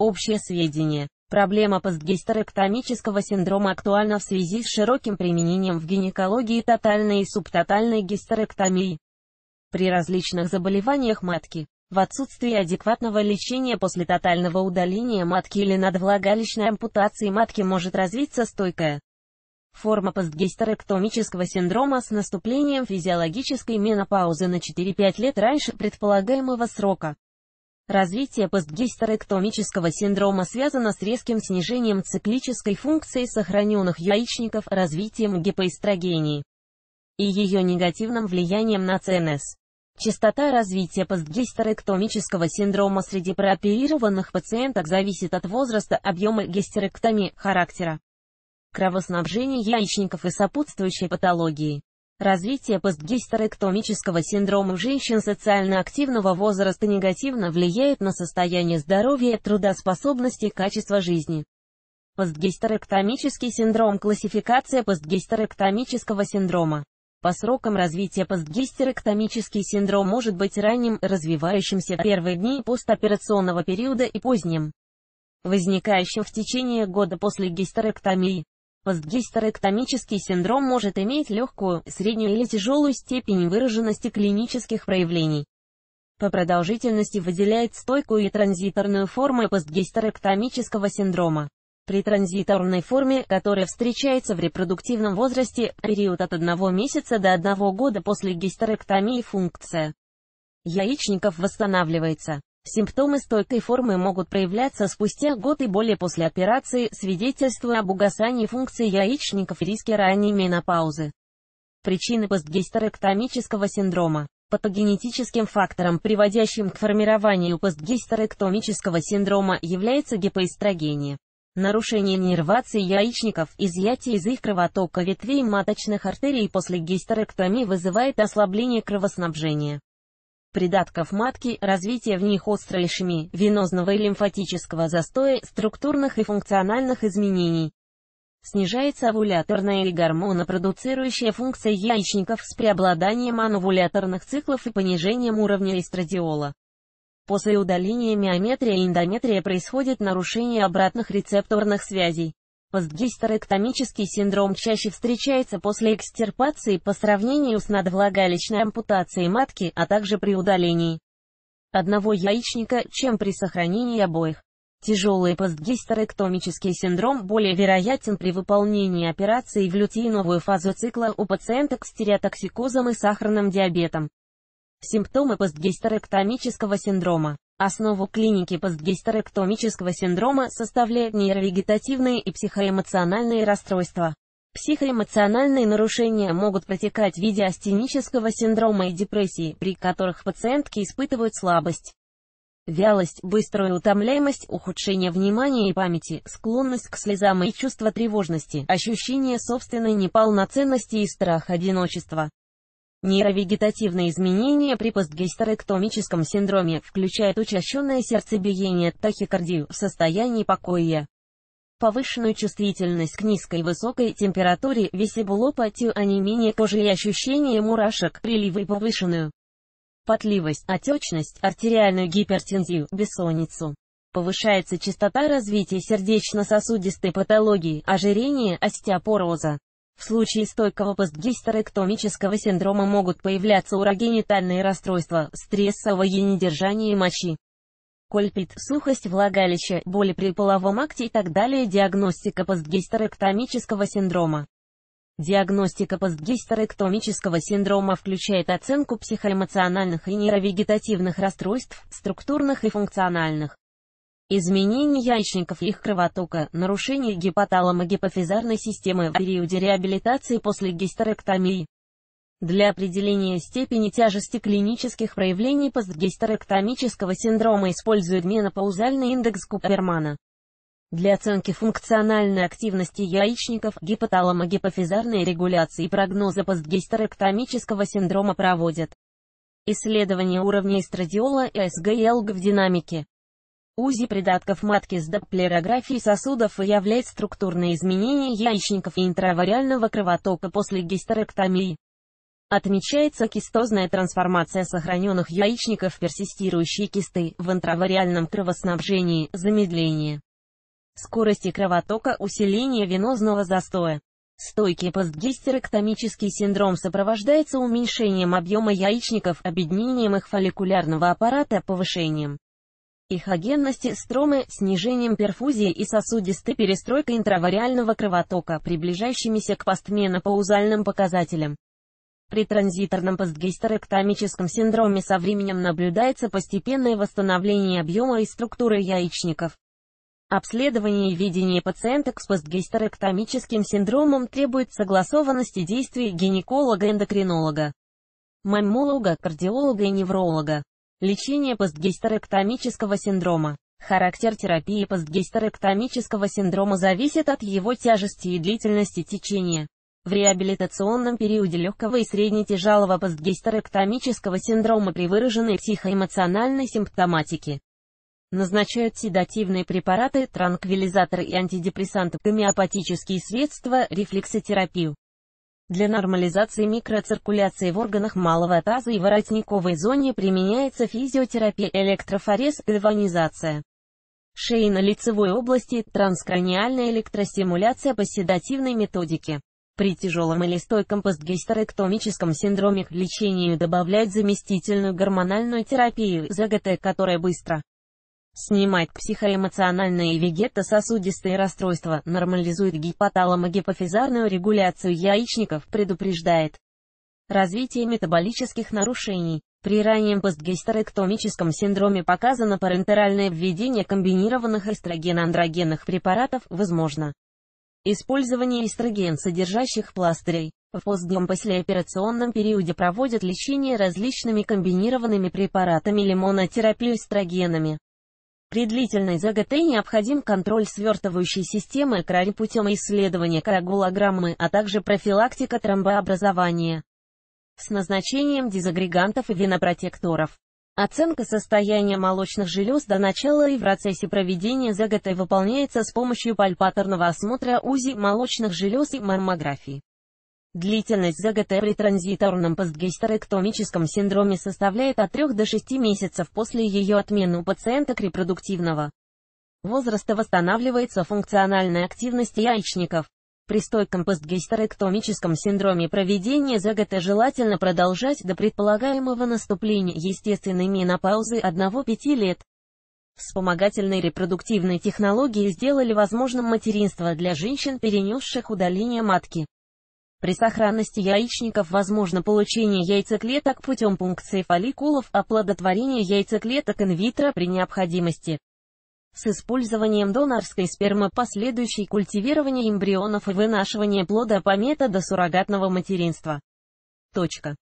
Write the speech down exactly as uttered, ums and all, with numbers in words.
Общее сведение. Проблема постгистерэктомического синдрома актуальна в связи с широким применением в гинекологии тотальной и субтотальной гистерэктомии. При различных заболеваниях матки, в отсутствии адекватного лечения после тотального удаления матки или надвлагалищной ампутации матки может развиться стойкая форма постгистерэктомического синдрома с наступлением физиологической менопаузы на четыре-пять лет раньше предполагаемого срока. Развитие постгистерэктомического синдрома связано с резким снижением циклической функции сохраненных яичников, развитием гипоэстрогении и ее негативным влиянием на ЦНС. Частота развития постгистерэктомического синдрома среди прооперированных пациенток зависит от возраста, объема гистерэктомии, характера кровоснабжения яичников и сопутствующей патологии. Развитие постгистерэктомического синдрома у женщин социально активного возраста негативно влияет на состояние здоровья, трудоспособности и качество жизни. Постгистерэктомический синдром. Классификация постгистерэктомического синдрома. По срокам развития постгистерэктомический синдром может быть ранним, развивающимся в первые дни постоперационного периода и поздним, возникающим в течение года после гистерэктомии. Постгистерэктомический синдром может иметь легкую, среднюю или тяжелую степень выраженности клинических проявлений. По продолжительности выделяет стойкую и транзиторную формы постгистерэктомического синдрома. При транзиторной форме, которая встречается в репродуктивном возрасте, период от одного месяца до одного года после гистерэктомии, функция яичников восстанавливается. Симптомы стойкой формы могут проявляться спустя год и более после операции, свидетельствуя об угасании функции яичников и риске ранней менопаузы. Причины постгистерэктомического синдрома. Патогенетическим фактором, приводящим к формированию постгистерэктомического синдрома, является гипоэстрогения. Нарушение нервации яичников, изъятие из их кровотока ветвей маточных артерий после гистерэктомии вызывает ослабление кровоснабжения придатков матки, развитие в них острой ишемии, венозного и лимфатического застоя, структурных и функциональных изменений. Снижается овуляторная и гормонопродуцирующая функция яичников с преобладанием анувуляторных циклов и понижением уровня эстрадиола. После удаления миометрия и эндометрия происходит нарушение обратных рецепторных связей. Постгистерэктомический синдром чаще встречается после экстирпации по сравнению с надвлагалищной ампутацией матки, а также при удалении одного яичника, чем при сохранении обоих. Тяжелый постгистерэктомический синдром более вероятен при выполнении операции в лютеиновую фазу цикла у пациенток с тиреотоксикозом и сахарным диабетом. Симптомы постгистерэктомического синдрома. Основу клиники постгистерэктомического синдрома составляют нейровегетативные и психоэмоциональные расстройства. Психоэмоциональные нарушения могут протекать в виде астенического синдрома и депрессии, при которых пациентки испытывают слабость, вялость, быструю утомляемость, ухудшение внимания и памяти, склонность к слезам и чувство тревожности, ощущение собственной неполноценности и страх одиночества. Нейровегетативные изменения при постгистерэктомическом синдроме включают учащенное сердцебиение, тахикардию в состоянии покоя, повышенную чувствительность к низкой и высокой температуре, весибулопатию, онемение кожи и ощущение мурашек, приливы и повышенную потливость, отечность, артериальную гипертензию, бессонницу. Повышается частота развития сердечно-сосудистой патологии, ожирения, остеопороза. В случае стойкого постгистерэктомического синдрома могут появляться урогенитальные расстройства, стрессовое недержание мочи, кольпит, сухость влагалища, боли при половом акте и так далее. Диагностика постгистерэктомического синдрома. Диагностика постгистерэктомического синдрома включает оценку психоэмоциональных и нейровегетативных расстройств, структурных и функциональных изменений яичников и их кровотока, нарушение гипоталамо-гипофизарной системы в периоде реабилитации после гистерэктомии. Для определения степени тяжести клинических проявлений постгистерэктомического синдрома используют менопаузальный индекс Купермана. Для оценки функциональной активности яичников, гипоталамо-гипофизарной регуляции и прогноза постгистерэктомического синдрома проводят исследование уровня эстрадиола и ЭСГ и ЭЛГ в динамике. УЗИ придатков матки с доплерографией сосудов выявляет структурные изменения яичников и интравариального кровотока после гистерэктомии. Отмечается кистозная трансформация сохраненных яичников в персистирующие кисты, в интравариальном кровоснабжении, замедление скорости кровотока, усиление венозного застоя. Стойкий постгистерэктомический синдром сопровождается уменьшением объема яичников, обеднением их фолликулярного аппарата, повышением их агентности, стромы, снижением перфузии и сосудистой перестройкой интравариального кровотока, приближающимися к постменопаузальным показателям. При транзиторном постгистерэктомическом синдроме со временем наблюдается постепенное восстановление объема и структуры яичников. Обследование и ведение пациенток с постгистерэктомическим синдромом требует согласованности действий гинеколога-эндокринолога, маммолога, кардиолога и невролога. Лечение постгистерэктомического синдрома. Характер терапии постгистерэктомического синдрома зависит от его тяжести и длительности течения. В реабилитационном периоде легкого и средне-тяжелого постгистерэктомического синдрома при выраженной психоэмоциональной симптоматике назначают седативные препараты, транквилизаторы и антидепрессанты, гомеопатические средства, рефлексотерапию. Для нормализации микроциркуляции в органах малого таза и воротниковой зоне применяется физиотерапия, электрофорез, гальванизация шейно-лицевой области, транскраниальная электростимуляция по седативной методике. При тяжелом или стойком постгистерэктомическом синдроме к лечению добавляют заместительную гормональную терапию, ЗГТ, которая быстро снимает психоэмоциональные и вегетососудистые расстройства, нормализует гипоталамо-гипофизарную регуляцию яичников, предупреждает развитие метаболических нарушений. При раннем постгистерэктомическом синдроме показано парентеральное введение комбинированных эстроген-андрогенных препаратов, возможно использование эстроген, содержащих пластырей. В постдом послеоперационном периоде проводят лечение различными комбинированными препаратами или монотерапию эстрогенами. При длительной ЗГТ необходим контроль свертывающей системы КРАРИ путем исследования коагулограммы, а также профилактика тромбообразования с назначением дезагрегантов и венопротекторов. Оценка состояния молочных желез до начала и в процессе проведения ЗГТ выполняется с помощью пальпаторного осмотра УЗИ молочных желез и маммографии. Длительность ЗГТ при транзиторном постгистерэктомическом синдроме составляет от трёх до шести месяцев. После ее отмены у пациенток репродуктивного возраста восстанавливается функциональная активность яичников. При стойком постгистерэктомическом синдроме проведение ЗГТ желательно продолжать до предполагаемого наступления естественной менопаузы одного-пяти лет. Вспомогательные репродуктивные технологии сделали возможным материнство для женщин, перенесших удаление матки. При сохранности яичников возможно получение яйцеклеток путем пункции фолликулов, оплодотворение яйцеклеток инвитро при необходимости с использованием донорской спермы, последующее культивирование эмбрионов и вынашивание плода по методу суррогатного материнства. Точка.